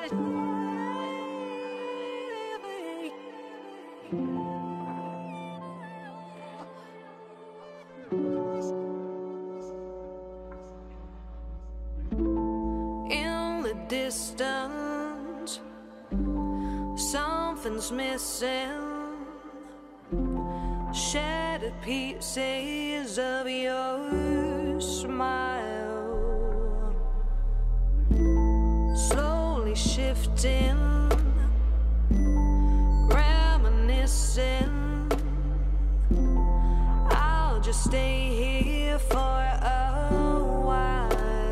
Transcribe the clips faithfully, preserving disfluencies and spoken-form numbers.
In the distance, something's missing. Shattered pieces of your smile, slowly shifting, reminiscing. I'll just stay here for a while.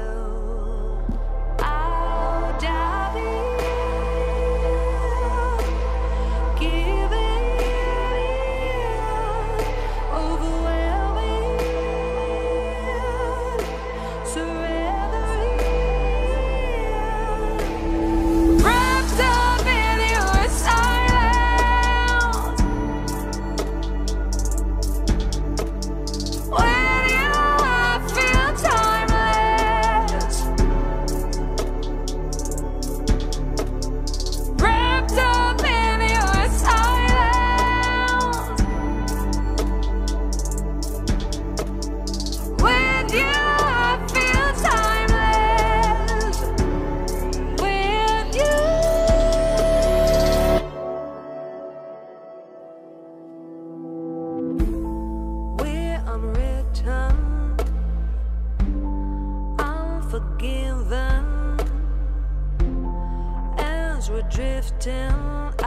I'll dive in, give it in, overwhelming, surrendering, wrapped up in your silence. When you feel timeless, wrapped up in your silence. When you feel timeless, when you we're unwritten, unforgiven, as we're drifting